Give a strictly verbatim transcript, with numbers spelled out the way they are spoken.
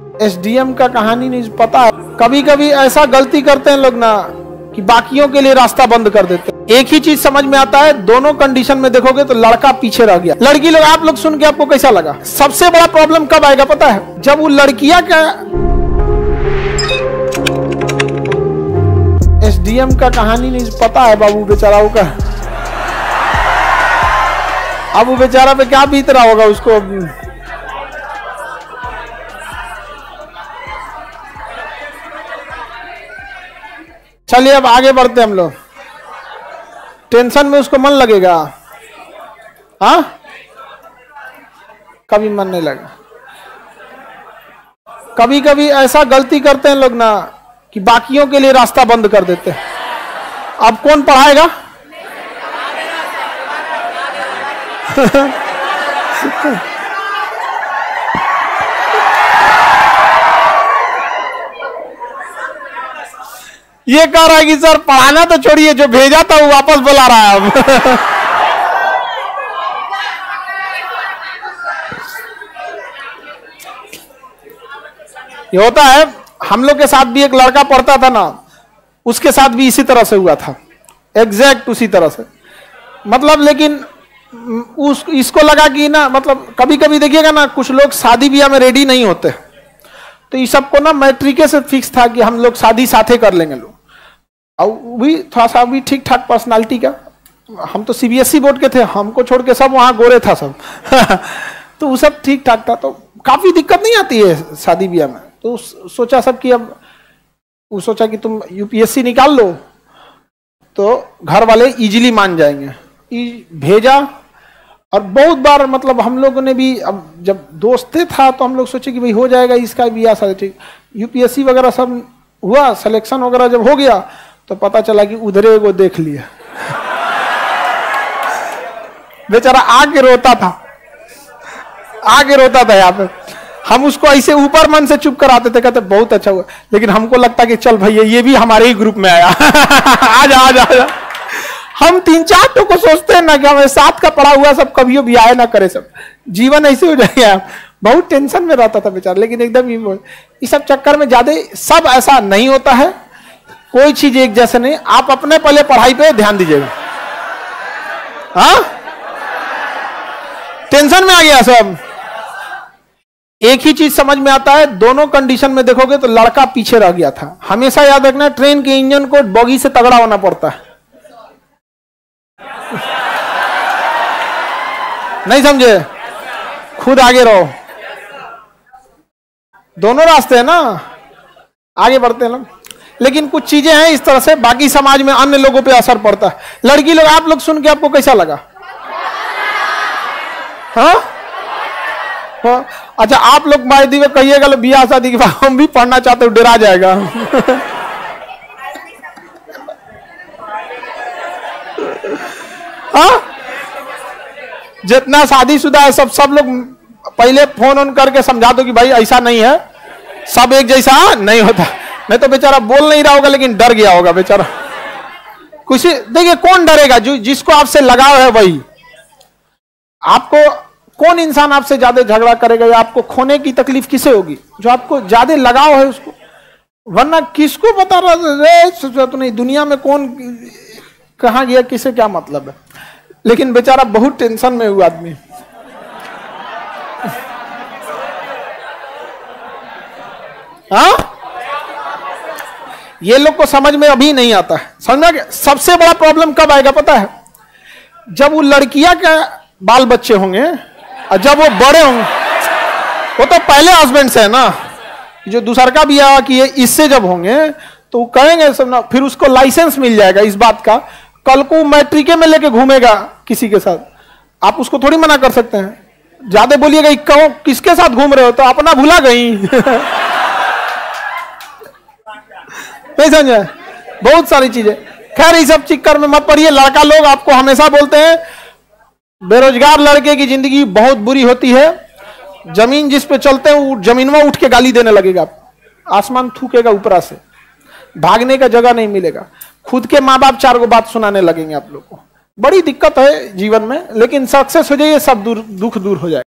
SDM का कहानी नहीं पता है। कभी कभी ऐसा गलती करते हैं लोग ना कि बाकियों के लिए रास्ता बंद कर देते हैं। एक ही चीज समझ में आता है, दोनों कंडीशन में देखोगे तो लड़का पीछे रह गया। लड़की लोग, आप लोग सुन के आपको कैसा लगा? सबसे बड़ा प्रॉब्लम कब आएगा पता है? जब वो लड़कियां का एसडीएम का कहानी नहीं पता है बाबू बेचाराओं का। अब वो बेचारा पे क्या बीत रहा होगा उसको। चलिए अब आगे बढ़ते हम लोग। टेंशन में उसको मन लगेगा? हाँ, कभी मन नहीं लगा। कभी कभी ऐसा गलती करते हैं लोग ना कि बाकियों के लिए रास्ता बंद कर देते हैं। अब कौन पढ़ाएगा? ये कह रहा है कि सर पढ़ाना तो छोड़िए, जो भेजा था वो वापस बुला रहा है अब। ये होता है, हम लोग के साथ भी एक लड़का पढ़ता था ना, उसके साथ भी इसी तरह से हुआ था, एग्जैक्ट उसी तरह से। मतलब लेकिन उस इसको लगा कि ना, मतलब कभी कभी देखिएगा ना, कुछ लोग शादी ब्याह में रेडी नहीं होते, तो ये सबको ना मैट्रिके से फिक्स था कि हम लोग शादी साथे कर लेंगे लोग। और भी थोड़ा सा भी ठीक ठाक पर्सनालिटी का, हम तो सीबीएसई बोर्ड के थे, हमको छोड़ के सब वहाँ गोरे था सब। तो वो सब ठीक ठाक था, तो काफी दिक्कत नहीं आती है शादी ब्याह में। तो सोचा सब कि अब वो सोचा कि तुम यूपीएससी निकाल लो तो घर वाले इजीली मान जाएंगे। भेजा, और बहुत बार मतलब हम लोगों ने भी, अब जब दोस्ते था तो हम लोग सोचे कि भाई हो जाएगा इसका भी आशा, ठीक। यूपीएससी वगैरह सब हुआ, सिलेक्शन वगैरह जब हो गया तो पता चला कि उधरे वो देख लिया। बेचारा आके रोता था, आके रोता था यहाँ पे। हम उसको ऐसे ऊपर मन से चुप कराते थे, कहते बहुत अच्छा हुआ, लेकिन हमको लगता कि चल भैया ये भी हमारे ही ग्रुप में आया। आजा आजा आजा। हम तीन चार तो को सोचते हैं ना कि हमें साथ का पड़ा हुआ सब कभी भी आए ना करे, सब जीवन ऐसे हो जाएगा। बहुत टेंशन में रहता था बेचारा, लेकिन एकदम इस सब चक्कर में ज्यादा सब ऐसा नहीं होता है। कोई चीज एक जैसे नहीं। आप अपने पहले पढ़ाई पे ध्यान दीजिएगा। हाँ, टेंशन में आ गया सब। एक ही चीज समझ में आता है, दोनों कंडीशन में देखोगे तो लड़का पीछे रह गया था। हमेशा याद रखना, ट्रेन के इंजन को बॉगी से तगड़ा होना पड़ता है। नहीं समझे? खुद आगे रहो। दोनों रास्ते हैं ना, आगे बढ़ते हैं लोग। लेकिन कुछ चीजें हैं इस तरह से, बाकी समाज में अन्य लोगों पे असर पड़ता है। लड़की लोग, आप लोग सुन के आपको कैसा लगा? हाँ हाँ, अच्छा आप लोग मायदी में कहिएगा बियाह शादी के बाद हम भी पढ़ना चाहते हो, डरा जाएगा। हाँ, जितना शादीशुदा है सब सब लोग पहले फोन ऑन करके समझा दो कि भाई ऐसा नहीं है, सब एक जैसा नहीं होता। नहीं तो बेचारा बोल नहीं रहा होगा लेकिन डर गया होगा बेचारा। कुछ देखिए, कौन डरेगा? जो जिसको आपसे लगाव है वही। आपको कौन इंसान आपसे ज्यादा झगड़ा करेगा या आपको खोने की तकलीफ किसे होगी? जो आपको ज्यादा लगाव है उसको। वरना किसको बता रहा तो नहीं, दुनिया में कौन कहां गया, किसे क्या मतलब है। लेकिन बेचारा बहुत टेंशन में हुआ आदमी। हाँ, ये लोग को समझ में अभी नहीं आता है। समझना कि सबसे बड़ा प्रॉब्लम कब आएगा पता है? जब वो लड़कियां का बाल बच्चे होंगे और जब वो बड़े होंगे। वो तो पहले हस्बैंड से है ना, जो दूसरा का ब्याह किए इससे जब होंगे तो वो कहेंगे सब ना, फिर उसको लाइसेंस मिल जाएगा इस बात का। कल को मैट्रिके में लेके घूमेगा किसी के साथ, आप उसको थोड़ी मना कर सकते हैं। ज्यादा बोलिएगा कहो किसके साथ घूम रहे हो, तो अपना भुला गई। नहीं समझे? बहुत सारी चीजें। खैर इस सब चक्कर में मत पड़िए। लड़का लोग आपको हमेशा बोलते हैं बेरोजगार लड़के की जिंदगी बहुत बुरी होती है। जमीन जिस पे चलते हैं वो जमीन में उठ के गाली देने लगेगा, आसमान थूकेगा ऊपरा से, भागने का जगह नहीं मिलेगा। खुद के माँ बाप चार गो बात सुनाने लगेंगे आप लोग को। बड़ी दिक्कत है जीवन में, लेकिन सक्सेस हो जाइए सब दूर दुख दूर हो जाए।